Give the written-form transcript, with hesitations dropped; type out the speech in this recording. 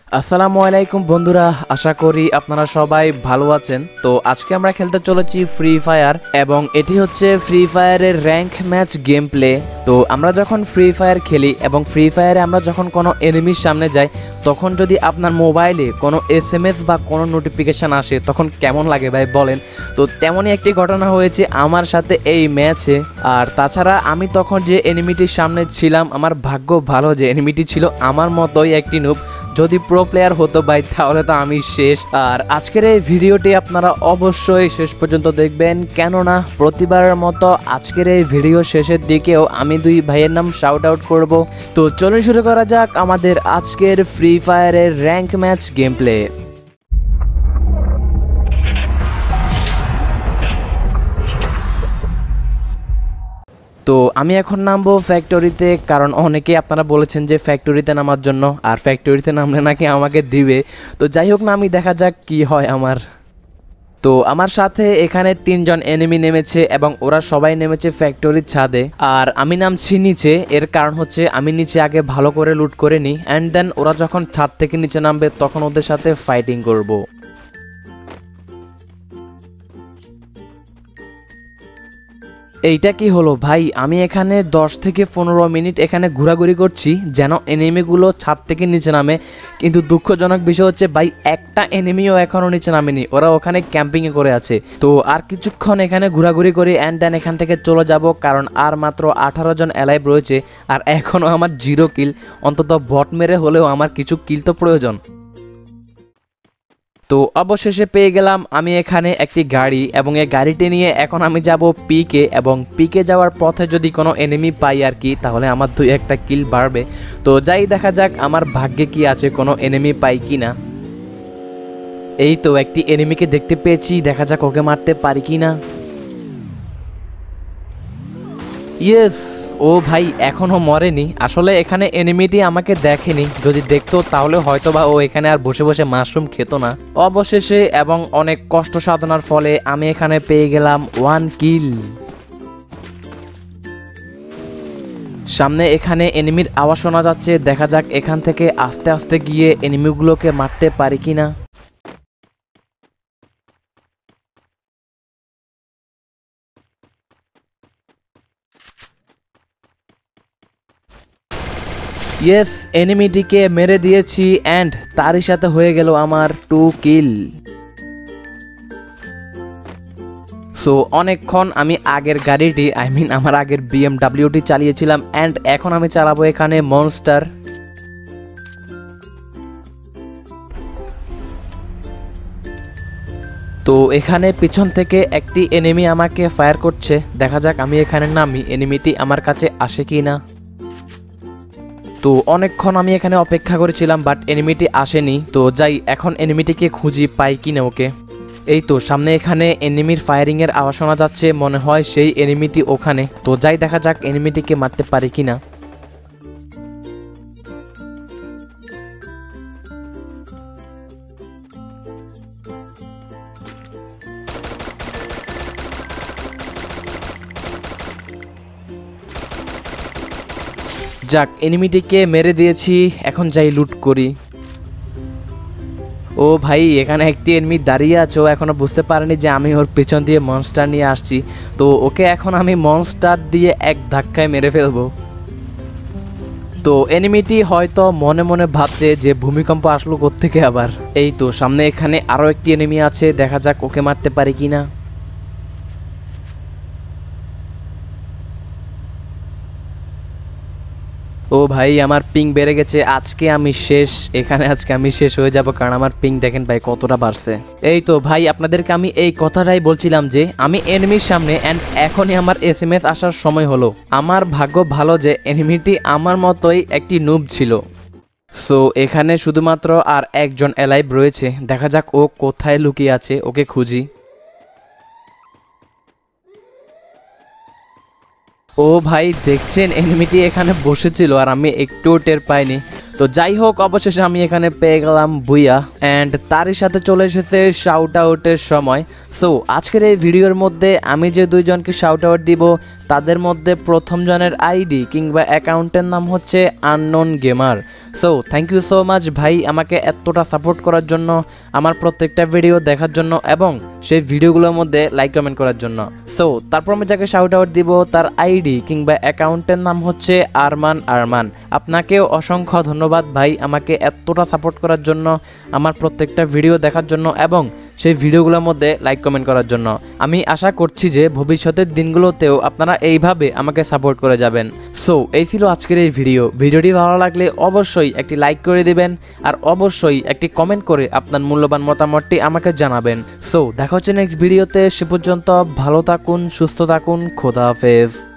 আসসালামু আলাইকুম বন্ধুরা, আশা করি আপনারা সবাই ভালো আছেন। তো আজকে আমরা খেলতে চলেছি ফ্রি ফায়ার এবং এটি হচ্ছে ফ্রি ফায়ারের র্যাঙ্ক ম্যাচ গেম প্লে। তো আমরা যখন ফ্রি ফায়ার খেলি এবং ফ্রি ফায়ারে আমরা যখন কোনো এনিমির সামনে যাই, তখন যদি আপনার মোবাইলে কোনো SMS বা কোনো নোটিফিকেশান আসে তখন কেমন লাগে ভাই বলেন। তো তেমনই একটি ঘটনা হয়েছে আমার সাথে এই ম্যাচে। আর তাছাড়া আমি তখন যে এনিমিটির সামনে ছিলাম, আমার ভাগ্য ভালো যে এনিমিটি ছিল আমার মতোই একটি নুব। যদি প্রো প্লেয়ার হতো ভাই তাহলে তো আমি শেষ। আর আজকের এই ভিডিওটি আপনারা অবশ্যই শেষ পর্যন্ত দেখবেন, কেননা প্রতিবারের মতো আজকের এই ভিডিও শেষের দিকেও আমি দুই ভাইয়ের নাম শাউট আউট করব। তো চলুন শুরু করা যাক আমাদের আজকের ফ্রি ফায়ারের র্যাঙ্ক ম্যাচ গেম প্লে। তো আমি এখন নামবো ফ্যাক্টরিতে, কারণ অনেকেই আপনারা বলেছেন যে ফ্যাক্টরিতে নামার জন্য, আর ফ্যাক্টরিতে নামলে নাকি আমাকে দিবে। তো যাই হোক না, আমি দেখা যাক কি হয় আমার। তো আমার সাথে এখানে 3 জন এনিমি নেমেছে এবং ওরা সবাই নেমেছে ফ্যাক্টরির ছাদে, আর আমি নামছি নিচে। এর কারণ হচ্ছে আমি নিচে আগে ভালো করে লুট করে নিই, অ্যান্ড দেন ওরা যখন ছাদ থেকে নিচে নামবে তখন ওদের সাথে ফাইটিং করব। এইটা কি হলো ভাই, আমি এখানে 10 থেকে 15 মিনিট এখানে ঘোরাঘুরি করছি যেন এনিমিগুলো ছাদ থেকে নিচে নামে, কিন্তু দুঃখজনক বিষয় হচ্ছে ভাই একটা এনিমিও এখনও নিচে নামেনি, ওরা ওখানে ক্যাম্পিংয়ে করে আছে। তো আর কিছুক্ষণ এখানে ঘোরাঘুরি করি অ্যান্ড দেন এখান থেকে চলে যাব, কারণ আর মাত্র 18 জন অ্যালাইভ রয়েছে আর এখনও আমার 0 কিল। অন্তত বট মেরে হলেও আমার কিছু কিল তো প্রয়োজন। তো অবশেষে পেয়ে গেলাম আমি এখানে একটি গাড়ি, এবং এই গাড়িটি নিয়ে এখন আমি যাব পিকে, এবং পিকে যাওয়ার পথে যদি কোনো এনিমি পাই আর কি, তাহলে আমার 2-1টা কিল বাড়বে। তো যাই দেখা যাক আমার ভাগ্যে কি আছে, কোনো এনিমি পাই কি না। এই তো একটি এনিমিকে দেখতে পেয়েছি, দেখা যাক ওকে মারতে পারি কি না। ইয়েস, ও ভাই এখনও মরেনি। আসলে এখানে এনিমিটি আমাকে দেখেনি, যদি দেখতো তাহলে হয়তোবা ও এখানে আর বসে বসে মাশরুম খেত না। অবশেষে এবং অনেক কষ্ট সাধনার ফলে আমি এখানে পেয়ে গেলাম 1 কিল। সামনে এখানে এনিমির আওয়াজ শোনা যাচ্ছে, দেখা যাক এখান থেকে আস্তে আস্তে গিয়ে এনিমিগুলোকে মারতে পারি কিনা। ইয়েস, এনিমিটিকে মেরে দিয়েছি অ্যান্ড তারই সাথে হয়ে গেল আমার 2 কিল। সো অনেকক্ষণ আমি আগের গাড়িটি আমার আগের BMWটি চালিয়েছিলাম, অ্যান্ড এখন আমি চালাবো এখানে মনস্টার। তো এখানে পিছন থেকে একটি এনিমি আমাকে ফায়ার করছে, দেখা যাক আমি এখানে নামি এনিমিটি আমার কাছে আসে কি না। তো অনেকক্ষণ আমি এখানে অপেক্ষা করেছিলাম বাট এনিমিটি আসেনি। তো যাই এখন এনিমিটিকে খুঁজি পাই কিনা ওকে। এই তো সামনে এখানে এনিমির ফায়ারিংয়ের আওয়াজ শোনা যাচ্ছে, মনে হয় সেই এনিমিটি ওখানে। তো যাই দেখা যাক এনিমিটিকে মারতে পারি কিনা। যাক এনিমিটিকে মেরে দিয়েছি, এখন যাই লুট করি। ও ভাই এখানে একটি এনিমি দাঁড়িয়ে আছে, ও এখনো বুঝতে পারেনি যে আমি ওর পেছন দিয়ে মনস্টার নিয়ে আসছি। তো ওকে এখন আমি মনস্টার দিয়ে এক ধাক্কায় মেরে ফেলবো। তো এনিমিটি হয়তো মনে মনে ভাবছে যে ভূমিকম্প আসলো কোত্থেকে আবার। এই তো সামনে এখানে আরো একটি এনিমি আছে, দেখা যাক ওকে মারতে পারি কিনা। ও ভাই আমার পিং বেড়ে গেছে, আজকে আমি শেষ। আজকে আমি শেষ হয়ে যাব, কারণ আমার পিং দেখেন ভাই কতটা বাড়ছে। এই তো ভাই আপনাদেরকে আমি এই কথাটাই বলছিলাম যে আমি এনিমির সামনে, অ্যান্ড এখনই আমার SMS আসার সময় হলো। আমার ভাগ্য ভালো যে এনিমিটি আমার মতোই একটি নুব ছিল। সো এখানে শুধুমাত্র আর একজন অ্যালাইভ রয়েছে, দেখা যাক ও কোথায় লুকিয়ে আছে, ওকে খুঁজি। ও ভাই দেখছেন এনিমিটি এখানে বসেছিল আর আমি একটু টের পাইনি। তো যাই হোক অবশেষে আমি এখানে পেয়ে গেলাম বুইয়া, অ্যান্ড তারই সাথে চলে এসেছে শাউট আউটের সময়। সো আজকের এই ভিডিওর মধ্যে আমি যে দুইজনকে শাউট আউট দিব তাদের মধ্যে প্রথম জনের আইডি কিংবা অ্যাকাউন্টের নাম হচ্ছে unknown gamer. So thank you so much ভাই আমাকে এতটা সাপোর্ট করার জন্য, আমার প্রত্যেকটা ভিডিও দেখার জন্য এবং সেই ভিডিওগুলোর মধ্যে লাইক কমেন্ট করার জন্য। সো তারপর আমি যাকে শাউট আউট দিব তার আইডি কিংবা অ্যাকাউন্টের নাম হচ্ছে আরমান। আপনাকেও অসংখ্য ধন্যবাদ ভাই আমাকে এতটা সাপোর্ট করার জন্য, আমার প্রত্যেকটা ভিডিও দেখার জন্য এবং সেই ভিডিওগুলোর মধ্যে লাইক কমেন্ট করার জন্য। আমি আশা করছি যে ভবিষ্যতের দিনগুলোতেও আপনারা এইভাবে আমাকে সাপোর্ট করে যাবেন। সো এই ছিল আজকের এই ভিডিওটি ভালো লাগলে অবশ্যই একটি লাইক করে দিবেন আর অবশ্যই একটি কমেন্ট করে আপনার মূল্যবান মতামতটি আমাকে জানাবেন। সো দেখা হচ্ছে নেক্সট ভিডিওতে, সে পর্যন্ত ভালো থাকুন, সুস্থ থাকুন, খোদা হাফেজ।